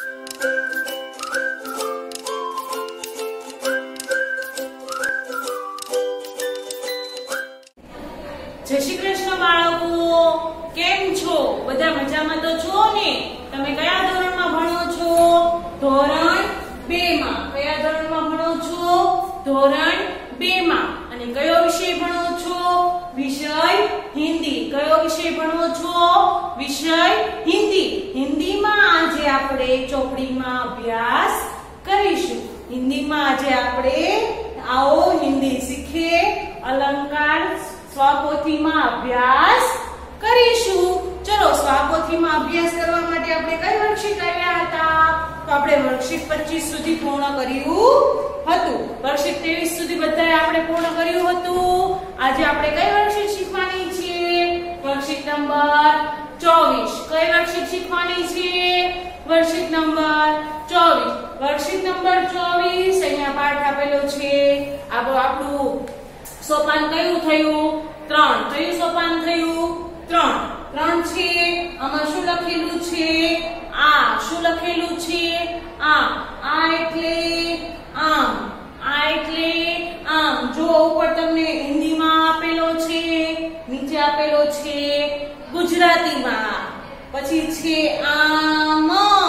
જય શ્રી કૃષ્ણ બાળકો, કેમ છો? બધા મજામાં તો છો ને? તમે કયા ધોરણમાં ભણો છો? ધોરણ 2 માં. કયા ધોરણમાં ભણો છો? ધોરણ 2 માં. અને કયો વિષય ભણો છો? વિષય હિન્દી. કયો વિષય ભણો છો? વિષય હિન્દી. હિન્દીમાં આજે આપણે ચોપડીમાં અભ્યાસ કરીશું. હિન્દીમાં આજે આપણે આવો હિન્દી શીખીએ, અલંકાર સ્વપોથીમાં અભ્યાસ કરીશું. ચલો, સ્વપોથીમાં અભ્યાસ કરવા માટે આપણે કઈ વર્કશીટ આવ્યા હતા? તો આપણે વર્કશીટ 25 સુધી પૂર્ણ કર્યું હતું. વર્કશીટ 23 સુધી બધાએ આપણે પૂર્ણ કર્યું હતું. આજે આપણે કઈ વર્કશીટ શીખવાની છે? Worksheet number 24. કઈ વર્કશીટ શીખવાની છે? Worksheet number 24. વર્કશીટ નંબર 24 અહીંયા પાઠ આપેલો છે. આપણું સોપાન કયું થયું? 3. કયું સોપાન થયું? 3 છે. આમાં શું લખેલું છે? આ. શું લખેલું છે? આ. આ એટલે આમ. આ એટલે આમ. જો ઉપર તમને હિન્દીમાં આપેલો છે, નીચે આપેલો છે ગુજરાતીમાં. પછી છે આમ.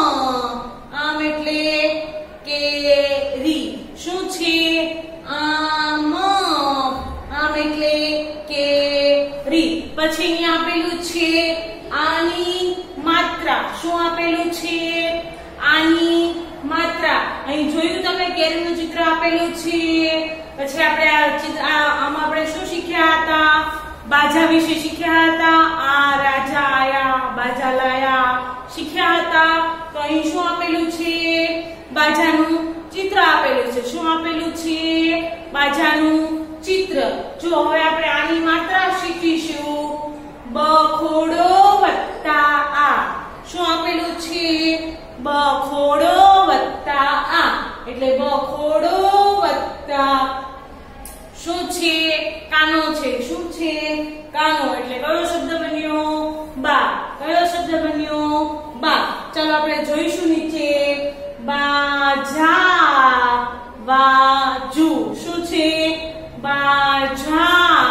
આમ એટલે કેરી. શું છે? આમ. આમ એટલે કેરી. પછી અહીંયા આપેલું છે આની માત્રા. શું આપેલું છે? આની માત્રા. અહીં જોયું તમે કેરીનું ચિત્ર આપેલું છે. પછી આપણે આમાં આપણે શું શીખ્યા હતા? બાજા વિશે શીખ્યા હતા. આ રાજા આયા, બાજા લાયા શીખ્યા હતા. તો અહીં શું આપેલું છે? બાજાનું ચિત્ર આપેલું છે. શું આપેલું છે? બાજાનું ચિત્ર. જો હવે આપણે આની માત્રા શીખીશું. બખોડો વત્તા આ. શું આપેલું છે? બખોડો વત્તા આ એટલે બખોડો વત્તા શું છે? કાનો છે. શું છે? કાનો. એટલે કયો શબ્દ બન્યો? બા. કયો શબ્દ બન્યો? બા. ચાલો આપણે જોઈશું નીચે. બાજા વાજુ. શું છે? બાજા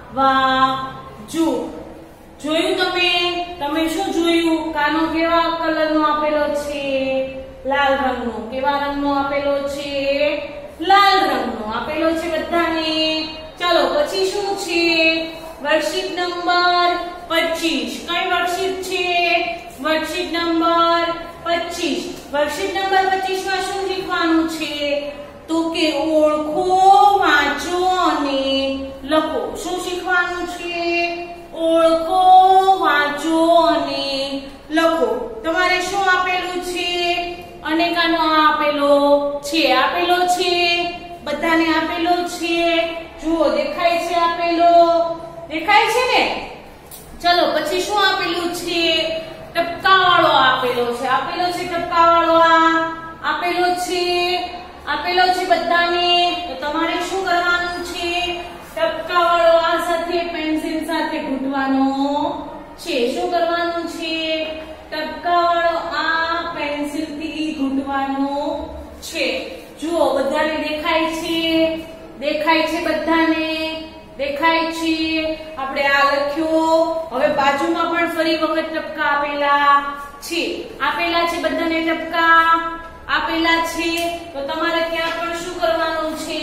વાજુ. જોયું તમે? તમે શું જોયું? કાનો કેવા કલરનો આપેલો છે? લાલ રંગનો. કેવા રંગનો આપેલો છે? લાલ રંગનો આપેલો છે બધાને. ચાલો પછી શું છે? Worksheet number 25. કઈ વર્કશીટ છે? Worksheet number 25. વર્કશીટ નંબર 25 માં શું શીખવાનું છે? તો કે ઓળખો, વાંચો અને લખો. શું શીખવાનું છે? ઓળખો, વાંચો અને લખો. તમારે શું આપેલું છે? અનેકાનો આપેલો છે. આપેલો છે બધાને આપેલો છે. જુઓ દેખાય છે આપેલો. દેખાય છે ને? ચલો પછી શું આપેલું છે? ટપકાવાળો આપેલો છે. આપેલો છે ટપકાવાળો. આ આપેલો છે. આપેલો છે બધાને. તો તમારે શું કરવાનું છે? ટપકાવાળો આ સાથે પેન્સિલ સાથે ઘૂંટવાનો છે. શું કરવાનું છે? ટપકાવાળો આ પેન્સિલ થી ઘૂંટવાનો છે. જુઓ બધાને દેખાય છે? દેખાય છે બધાને? દેખાય છે? આપણે આ લખ્યો. હવે બાજુમાં પણ ફરી વખત ટપકા આપેલા છે. આપેલા છે બધાને ટપકા આપેલા છે. તો તમારે ત્યાં પણ શું કરવાનું છે?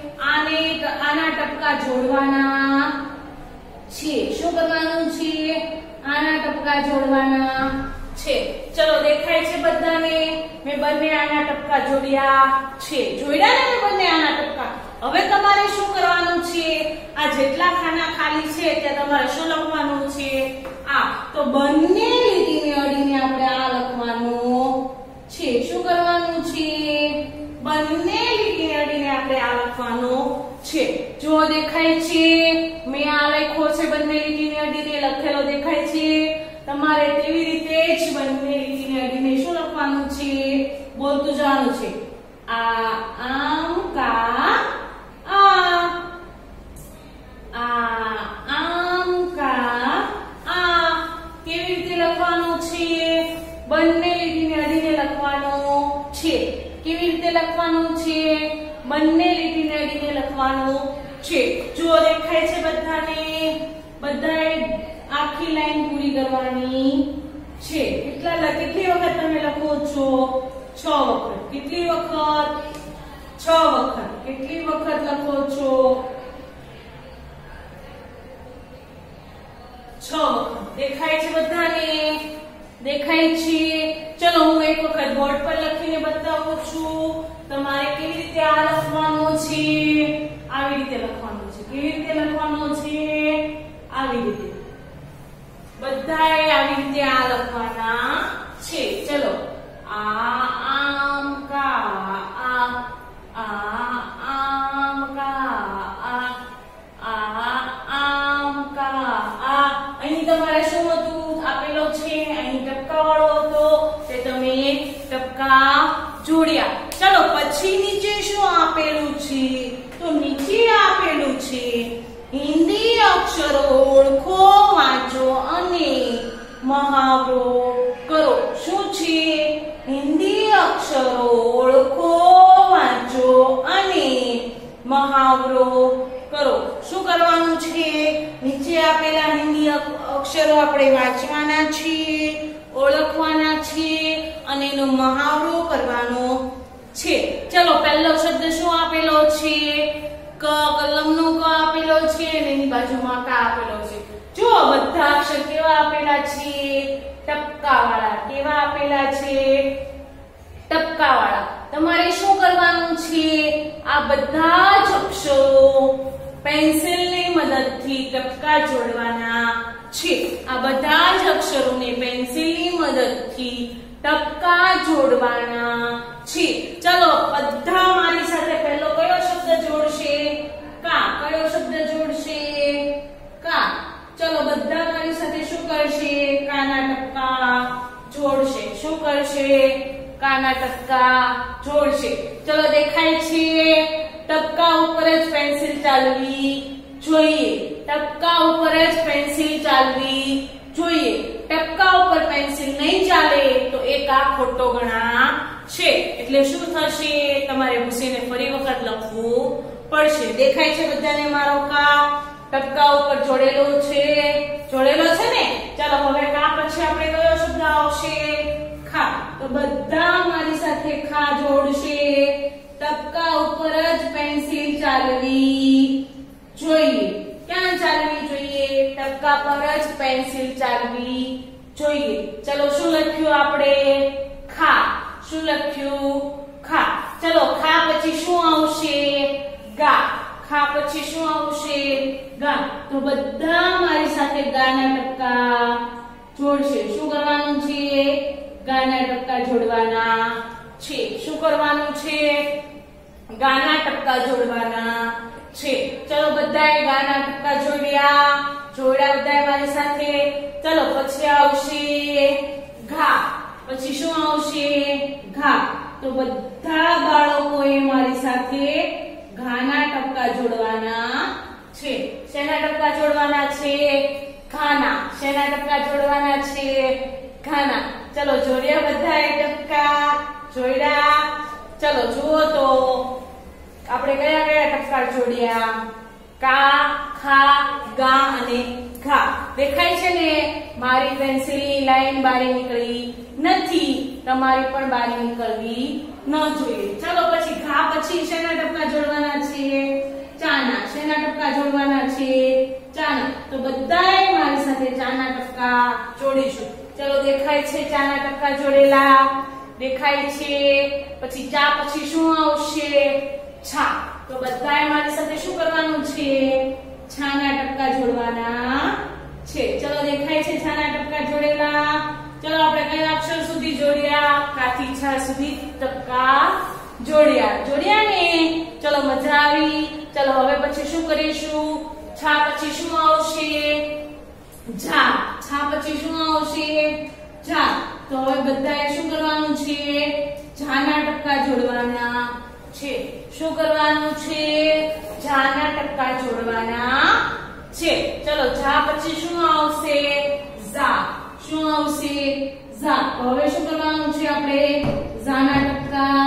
આના ટપકા જોડવાના છે. શું કરવાનું છે? આના ટપકા જોડવાના છે. ચલો દેખાય છે બધાને? મેં બંને આના ટપકા જોડ્યા છે. જોડ્યા ને મેં બંને આના ટપકા. હવે તમારે શું કરવાનું છે? આ જેટલા ખાના ખાલી છે ત્યાં તમારે શું લખવાનું છે? આ. તો બંને લીટીને અડીને આપણે આ લખવાનું છે. શું કરવાનું છે? બંને લીટીને અડીને આપણે આ લખવાનું છે. જો દેખાય છે? મેં આ લખ્યો છે બંને લીટીને અડીને લખેલો દેખાય છે. તમારે તેવી રીતે જ બંને લીટીને અડીને શું લખવાનું છે? બોલતું જવાનું છે. આ આમ કા આ. આ આમ કા આ. કેવી રીતે લખવાનું છે? બંને લીટીને અડીને લખવાનો છે. કેવી રીતે લખવાનું છે? બંને લીટીને અડીને લખવાનું છે. જો દેખાય છે બધાને? બધાએ આખી લાઈન પૂરી કરવાની છે. કેટલી વખત તમે લખો છો? 6 વખત. કેટલી વખત? 6 વખત. કેટલી વખત લખો છો? 6 વખત. દેખાય છે બધાને? દેખાય છે? ચલો હું એક વખત બોર્ડ પર લખીને બતાવું છું. તમારે કેવી રીતે આ લખવાનું છે? આવી રીતે લખવાનું છે. કેવી રીતે લખવાનું છે? આવી રીતે. બધાએ આવી રીતે આ લખવાના છે. ચલો આમ કા આમ કા આ. અહીં તમારે શું હતું આપેલો છે? અહીં ટપકા વાળો હતો તે તમે ટપકા જોડ્યા. ચલો પછી નીચે શું આપેલું છે? તો નીચે આપેલું છે હિન્દી અક્ષરો ઓળખો, વાંચો અને મહાવરો કરો. શું છે? હિન્દી અક્ષરો ઓળખો, વાંચો અને મહાવરો કરો. શું કરવાનું છે? નીચે આપેલા હિન્દી અક્ષરો આપણે વાંચવાના છીએ, ઓળખવાના છીએ અને એનો મહાવરો કરવાનો છે. ચલો પહેલો શબ્દ શું આપેલો છે? ક. કલમનો ક આપેલો છે અને એની બાજુમાં કા આપેલો છે. જો બધા અક્ષર કેવા આપેલા છે? ટપકા વાળા. કેવા આપેલા છે? ટપકા વાળા. તમારે શું કરવાનું છે? આ બધા જ અક્ષરો પેન્સિલની મદદથી ટપકા જોડવાના છે. આ બધા જ અક્ષરોને પેન્સિલની મદદથી ટપકા જોડવાના છે. ચલો બધા મારી સાથે પહેલો કયો શબ્દ જોડશે? કા. કયો શબ્દ જોડશે? કા. ચલો બધા મારી સાથે શું કરશે? કાના ટપકા જોડશે. શું કરશે? કાના ટપકા જોડશે. ચલો દેખાય છે? ટપકા ઉપર જ પેન્સિલ ચાલવી જોઈએ. ટપકા ઉપર જ પેન્સિલ ચાલવી જોઈએ. ટપકા ઉપર પેન્સિલ નહીં ચાલે તો એક આ ખોટો ગણા છે. એટલે શું થશે? તમારે ભૂસીને ફરી વખત લખવું પડશે. દેખાય છે બધાને મારો કા? ટપકા ઉપર જોડેલો છે. જોડેલો છે ને? ચાલો હવે કા પછી આપણે કયો શબ્દ આવશે? ખા. તો બધા મારી સાથે ખા જોડશે. ટપકા ઉપર જ પેન્સિલ ચાલવી જોઈએ. ક્યાં ચાલવી જોઈએ? ટપકા પર જ પેન્સિલ ચાલવી જોઈએ. ચલો શું લખ્યું આપણે? ખા. શું લખ્યું? ખા. ચલો ખા પછી શું આવશે? ગા. ખા પછી શું આવશે? ગા. તો બધા મારી સાથે ગાના ટપકા જોડશે. શું કરવાનું છે? ગાના ટપકા જોડવાના છે. શું કરવાનું છે? ગાના ટપકા જોડવાના છે. ચલો બધાએ ગાના ટપકા જોડ્યા. બધાએ મારી સાથે. ચલો પછી આવશે ઘા. પછી શું આવશે? ઘા. તો બધા બાળકોએ મારી સાથે ઘાના ટપકા જોડવાના છે. શેના ટપકા જોડવાના છે? ઘાના. શેના ટપકા જોડવાના છે? ઘાના. ચલો જોડ્યા બધાએ ટપકા જોડ્યા. ચલો જુઓ તો આપણે કયા કયા ટપકા જોડ્યા? કા, ખા, ગા અને ઘા. દેખાય છે ને? મારી પેન્સિલની લાઈન બારી નીકળી નથી. તમારી પણ બારી નીકળવી ન જોઈએ. ચલો પછી ઘા પછી શેના ટપકા જોડવાના છે? ચાના. શેના ટપકા જોડવાના છે? ચાના. તો બધાએ મારી સાથે ચાના ટપકા જોડીશું. ચલો દેખાય છે ચાના ટપકા જોડેલા? દેખાય છે. પછી ચા પછી શું આવશે? છા. તો બધાએ મારી સાથે શું કરવાનું છે? છાના ટપકા જોડવાના છે. ચલો દેખાય છે છાના ટપકા જોડેલા? ચલો આપણે કયા અક્ષર સુધી જોડ્યા? કા થી છા સુધી ટપકા જોડ્યા. જોડ્યા ને? ચલો મજા આવી. ચલો હવે પછી શું કરીશું? છા પછી શું આવશે? ઝા. છા પછી શું આવશે? ઝા. તો હવે બધાએ શું કરવાનું છે? ઝાના ટપકા જોડવાના છે. શું કરવાનું છે? ઝાના ટપકા જોડવાના છે. ચલો ઝા પછી શું આવશે? ઝા. શું આવશે? ઝા. તો હવે શું કરવાનું છે આપણે? ઝાના ટપકા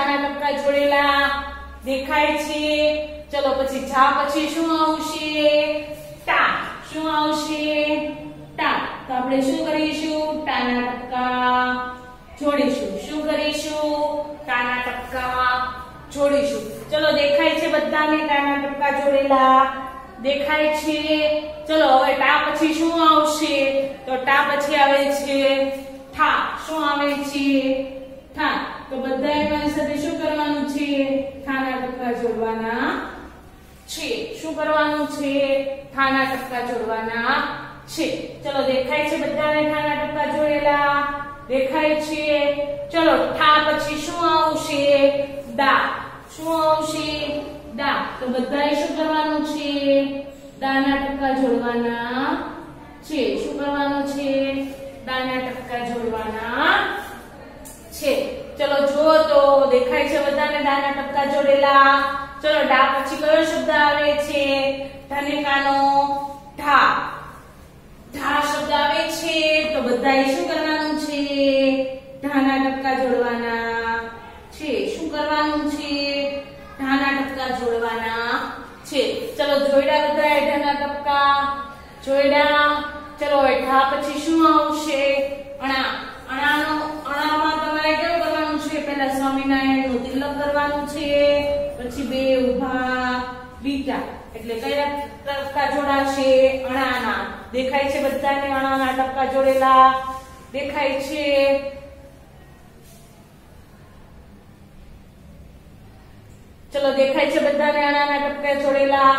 તાના ટપકા જોડેલા દેખાય છે. ચલો પછી જા પછી શું આવશે? ટા. શું આવશે? ટા. તો આપણે શું કરીશું? ટાના ટપકા જોડીશું. શું કરીશું? ટાના ટપકા જોડીશું. ચલો દેખાય છે બધાને ટાના ટપકા જોડેલા દેખાય છે. ચલો હવે ટા પછી શું આવશે? તો ટા પછી આવે છે ઠા. શું આવે છે? ઠા. તો બધાએ મારી સાથે શું કરવાનું છે? ઠાના ટપકા જોડવાના છે. શું કરવાનું છે? ઠાના ટપકા જોડવાના છે. ચલો દેખાય છે બધાને ઠાના ટપકા જોડેલા દેખાય છે. ચલો ઠા પછી શું આવશે? દા. શું આવશે? દા. તો બધાએ શું કરવાનું છે? દાના ટપકા જોડવાના છે. શું કરવાનું છે? દાના ટપકા જોડવાના છે. ચલો જુઓ તો દેખાય છે બધાને દાના ટપકા જોડેલા. ચલો ડા પછી કયો શબ્દ આવે છે? ધનિકાનો ઢા. ઢા શબ્દ આવે છે તો બધાએ શું કરવાનું છે? ઢાના ટપકા જોડવાના છે. શું કરવાનું છે? ઢાના ટપકા જોડવાના છે. ચલો જોઈડા બધાએ ઢાના ટપકા જોઈડા. ચલો હવે ઢા પછી શું આવશે? અણા. અણામાં તમારે કેવું કરવાનું છે? પહેલા સ્વામિનારાયણનું તિલક કરવાનું છે, પછી બે ઊભા લીટા એટલે કયા ટપકા જોડાશે? અણાના. દેખાય છે બધાને અણાના ટપકા જોડેલા દેખાય છે. ચલો દેખાય છે બધાને અણાના ટપકા જોડેલા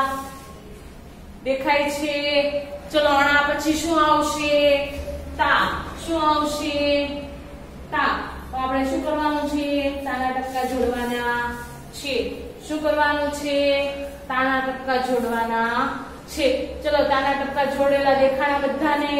દેખાય છે. ચલો અણા પછી શું આવશે? તા. શું આવશે? તા. તો આપણે શું કરવાનું છે? તાના ટપકા જોડવાના છે. શું કરવાનું છે? તાના ટપકા જોડવાના છે. ચલો તાના ટપકા જોડેલા દેખાણા બધાને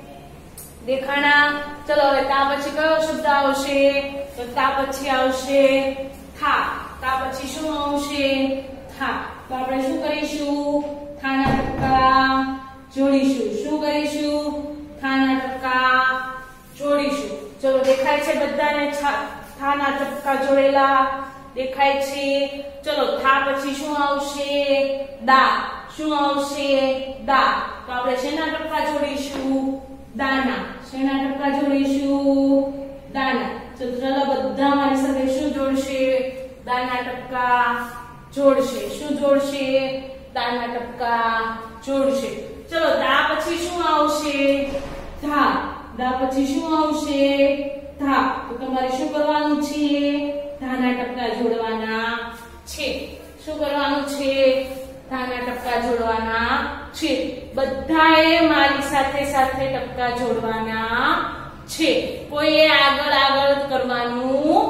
દેખાણા. ચલો હવે તા પછી કયો શબ્દ આવશે? તો તા પછી આવશે થા. તા પછી શું આવશે? થા. તો આપણે શું કરીશું? થાના ટપકા જોડીશું. શું કરીશું? થાના ટપકા જોડીશું. ચલો દેખાય છે બધાને થાના ટપકા જોડેલા દેખાય છે. ચલો થા પછી શું આવશે? દા. શું આવશે? દા. તો આપણે શેના ટપકા જોડીશું? દાના. શેના ટપકા જોડીશું? દાના. ચલો બધા મારી સાથે શું જોડશે? દાના ટપકા જોડશે. શું જોડશે? દાના ટપકા જોડશે. ચલો દા પછી શું આવશે? ધા. દા પછી શું આવશે? ધા. તો તમારે શું કરવાનું છે? ધાના ટપકા જોડવાના છે. શું કરવાનું છે? ધાના ટપકા જોડવાના છે. બધાએ મારી સાથે સાથે ટપકા જોડવાના છે. કોઈએ આગળ કરવાનું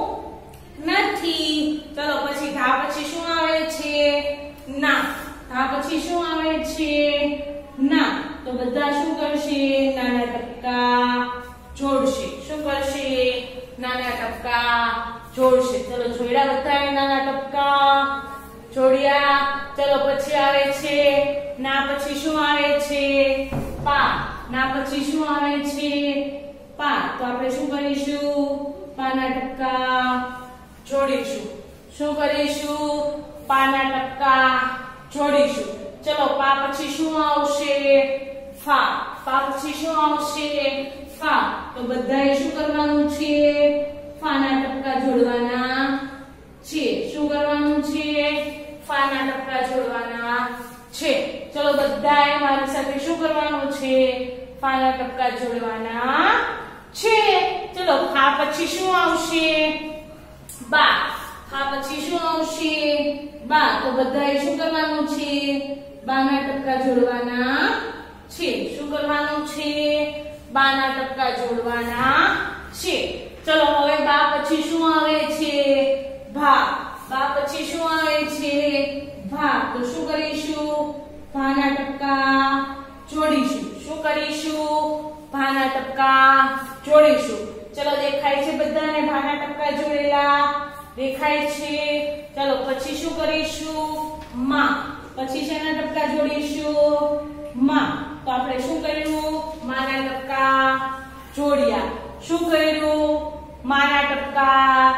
નથી. ચલો પછી ધા પછી શું આવે છે? ના. ધા પછી શું આવે છે? ના. તો બધા શું કરશે? નાના ટપકા જોડશે. શું કરશે? નાના ટપકા જોડશે. ચલો જોડ્યા બધાએ નાના ટપકા જોડ્યા. ચલો પછી આવે છે ના પછી શું આવે છે? પા. ના પછી શું આવે છે? પા. તો આપણે શું કરીશું? પાના ટપકા જોડીશું. શું કરીશું? પાના ટપકા જોડીશું. ચલો પા પછી શું આવશે? ફા. પા પછી શું આવશે? ફા. તો બધાએ શું કરવાનું છે? ફાના ટપકા જોડવાના છે. શું કરવાનું છે? ફાના ટપકા જોડવાના છે. ચલો બધાએ મારી સાથે શું કરવાનું છે? ફાના ટપકા જોડવાના છે. ચલો ફા પછી શું આવશે? બા. ફા પછી શું આવશે? બા. તો બધાએ શું કરવાનું છે? બાના ટપકા જોડવાના છે. શું કરવાનું છે? બાના ટપકા જોડવાના છે. ચલો હવે બા પછી શું આવે છે? ભા. બા પછી શું આવે છે? ભા. તો શું કરીશું? ભાના ટપકા જોડીશું. શું કરીશું? ભાના ટપકા જોડીશું. ચલો દેખાય છે બધાને ભાના ટપકા જોડેલા દેખાય છે. ચલો પછી શું કરીશું? માં. પછી શેના ટપકા જોડીશું? માં. તો આપણે શું કર્યું? માના ટપકા જોડ્યા. શું કર્યું? માના ટપકા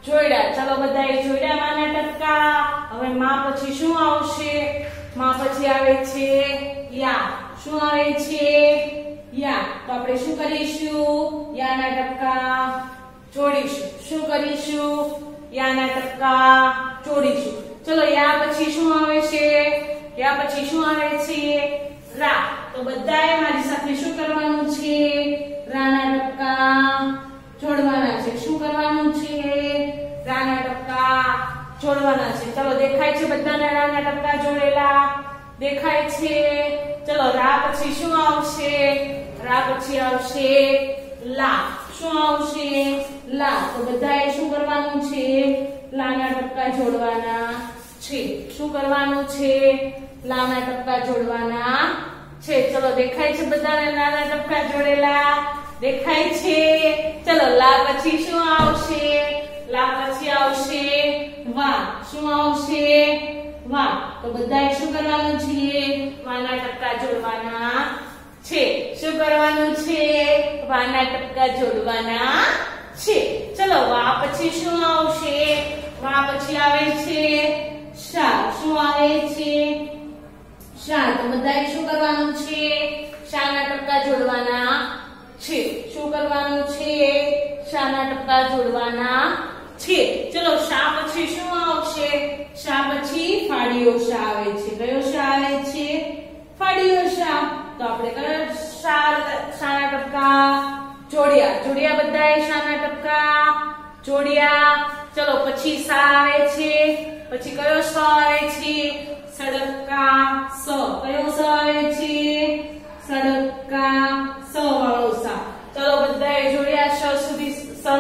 જોડ્યા. ચલો બધાએ જોડ્યા માના ટપકા. હવે માં પછી શું આવશે? માં પછી આવે છે યા. શું આવે છે? યા. તો આપણે શું કરીશું? યાના ટપકા જોડીશું. શું કરીશું? યાના ટપકા જોડીશું. ચલો યા પછી શું આવે છે? યા પછી શું આવે છે? રા. તો બધાએ મારી સાથે શું કરવાનું છે? રાના ટપકા જોડવાના છે. શું કરવાનું છે? રાના ટપકા જોડવાના છે. ચલો દેખાય છે બધાને રાના ટપકા જોડેલા? દેખાય છે? ચલો રા પછી શું આવશે? રા પછી આવશે લા. શું આવશે? લા. તો બધાએ શું કરવાનું છે? લાના ટપકા જોડવાના છે. શું કરવાનું છે? લાના ટપકા જોડવાના છે. ચલો દેખાય છે બધાને નાના ટપકા જોડેલા? દેખાય છે? ચલો લા પછી શું આવશે? લા પછી આવશે વા. શું આવશે? વા. તો બધાએ શું કરવાનું છે? વાના ટપકા જોડવાના છે. શું કરવાનું છે? વાના ટપકા જોડવાના છે. ચલો વા પછી શું આવશે? વા પછી આવે છે શા. શું આવે છે? શા. તો બધાએ શું કરવાનું છે? શાના ટપકા જોડવાના છે. શું કરવાનું છે? શાના ટપકા જોડવાના છે. ચલો શા પછી શું આવશે? શા પછી ફાડીઓ શા આવે છે. કયો શા આવે છે? ફાડીઓ શા. તો આપણે કયો શાના ટપકા જોડ્યા? જોડ્યા બધાએ શાના ટપકા જોડ્યા. ચલો પછી સા આવે છે. પછી કયો સ આવે છે? સડકા સ. કયો સ આવે છે? સડકા સ વાળો સા. ચલો બધાએ જોડ્યા શ સુધી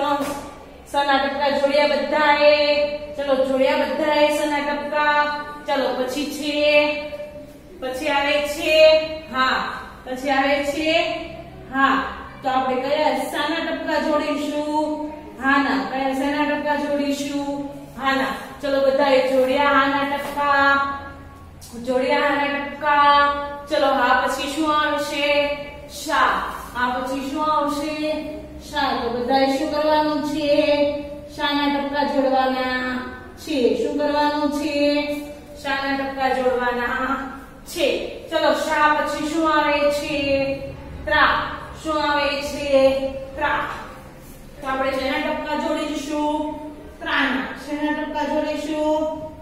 સના ટપકા જોડ્યા બધાએ. ચલો જોડ્યા બધાએ સના ટપકા. ચલો પછી છે પછી આવે છે હા. પછી આવે છે હા. તો આપણે કયા સાના ટપકા જોડીશું? હાના. કયા સાના ટપકા જોડીશું? હાના. ચલો બધાએ જોડ્યા હાના ટપકા. જોડ્યા હાના ટપકા. ચલો હા પછી શું આવશે? શા. આ પછી શું આવશે? શા. તો બધાએ શું કરવાનું છે? શાના ટપકા જોડવાના છે. શું કરવાનું છે? શાના ટપકા જોડવાના છે. ચલો શા પછી શું આવે છે? ત્રા. શું આવે છે? ત્રા. તો આપણે શેના ટપકા જોડીશું? ત્રાના. શેના ટપકા જોડીશું?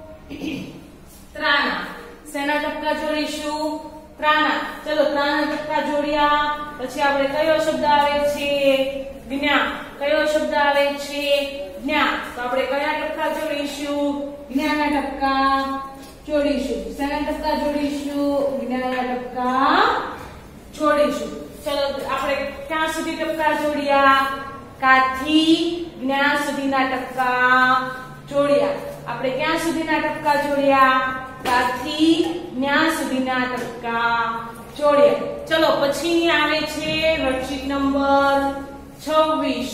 ત્રાના. શેના ટપકા જોડીશું? ત્રાના. ચલો ત્રાના ટપકા જોડ્યા. પછી આપણે કયો શબ્દ આવે છે? જ્ઞા. કયો શબ્દ આવે છે? જ્ઞા. તો આપણે કયા ટપકા જોડીશું? જ્ઞાના ટપકા જોડીશું. શેના ટપકા જોડીશું? જ્ઞાના ટપકા જોડીશું. ચલો આપણે ક્યાં સુધી ટપકા જોડ્યા? કાથી જ્ઞા સુધીના ટપકા જોડ્યા. આપણે ક્યાં સુધીના ટપકા જોડ્યા? કાથી જ્ઞા સુધીના ટપકા જોડ્યા. ચલો પછી આવે છે વર્કશીટ નંબર 26.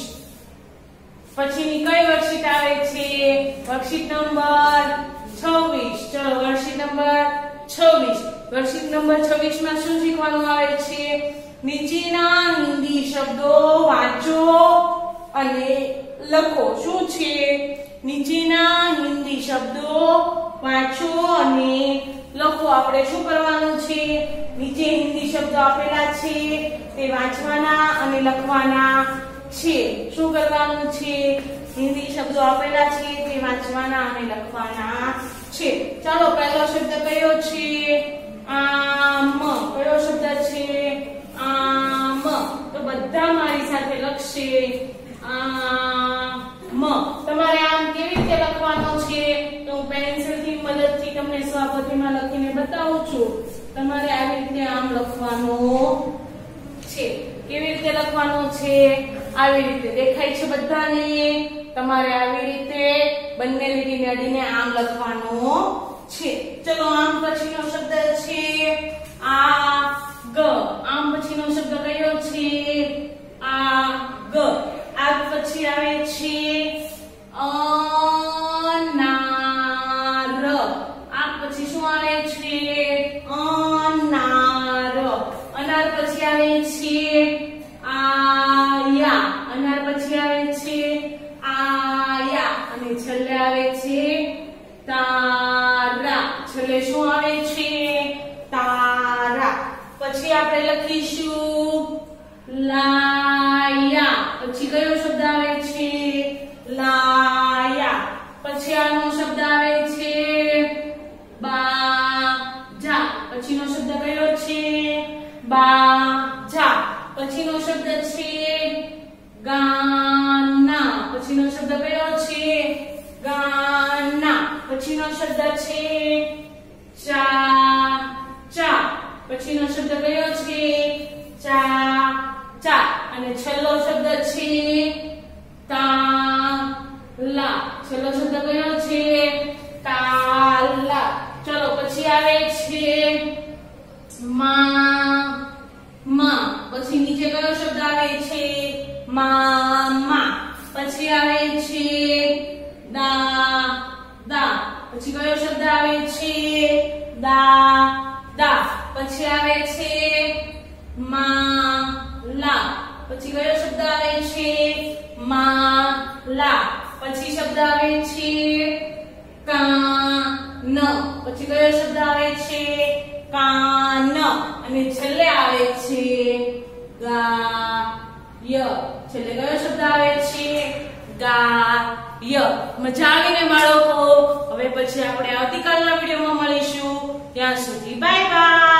પછીની કઈ વર્કશીટ આવે છે? Worksheet number 26. ચલો વર્કશીટ નંબર 26. વર્કશીટ નંબર 26 માં શું શીખવાનું આવે છે? નીચેના હિન્દી શબ્દો વાંચો અને લખો. શું છે? નીચેના હિન્દી શબ્દો વાંચો અને લખો. આપણે શું કરવાનું છે? નીચે હિન્દી શબ્દો આપેલા છે તે વાંચવાના અને લખવાના છે. શું કરવાનું છે? હિન્દી શબ્દો આપેલા છે તે વાંચવાના અને લખવાના છે. ચાલો પહેલો શબ્દ કયો છે? આમ. કયો શબ્દ છે? આમ. તો બધા મારી સાથે લખશે આમ. તમારે આમ કેવી રીતે લખવાનો છે? તો હું પેન્સિલ ની મદદથી તમને સ્વપોથીમાં લખીને બતાવું છું. તમારે આવી રીતે આમ લખવાનું છે. કેવી રીતે લખવાનું છે? આવી રીતે. દેખાય છે બધાને? તમારે આવી રીતે બંને લીટીને અડીને આમ લખવાનું છે. ચલો આમ પછીનો શબ્દ છે આ ગ. આમ પછીનો શબ્દ કયો છે? આ ગ. આ પછી આવે છે અનાર. આ પછી શું આવે છે? અનાર. અનાર પછી આવે છે આયા. અનાર પછી આવે છે આયા. અને લખીશું લાયા. પછી કયો શબ્દ આવે છે? લાયા. પછી આનો શબ્દ આવે છે બાજા. પછીનો શબ્દ કયો છે? બાજા. પછીનો શબ્દ છે ગાના. પછીનો શબ્દ કયો છે? ગાના. પછીનો શબ્દ છે ચા ચા. પછીનો શબ્દ કયો છે? ચા ચા. અને છેલ્લો શબ્દ છે તાલા. છેલ્લો શબ્દ કયો છે? તાલા. ચલો પછી આવે છે મા. પછી નીચે કયો શબ્દ આવે છે? મામા. પછી આવે છે દા. પછી કયો શબ્દ આવે છે? દા. પછી આવે છે માલા. પછી કયો શબ્દ આવે છે? માલા. પછી શબ્દ આવે છે કાન. પછી કયો શબ્દ આવે છે? કાન. અને છેલ્લે આવે છે ગાય. છેલ્લે કયો શબ્દ આવે છે? ગાય. મજા આવીને બાળકો? હવે પછી આપણે આવતીકાલના વિડીયોમાં મળીશું. ત્યાં સુધી બાય બાય.